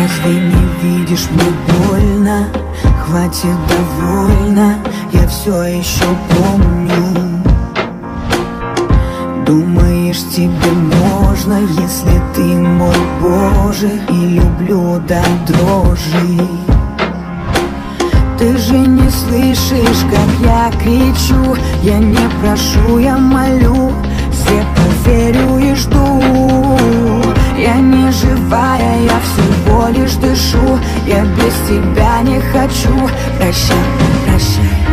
Разве не видишь, мне больно? Хватит, довольно, я все еще помню. Думаешь, тебе можно, если ты мой Боже, и люблю до дрожи. Ты же не слышишь, как я кричу. Я не прошу, я молю, слепо верю и жду. Я не живая, я всего лишь дышу. Я без тебя не хочу. Прощай, прощай.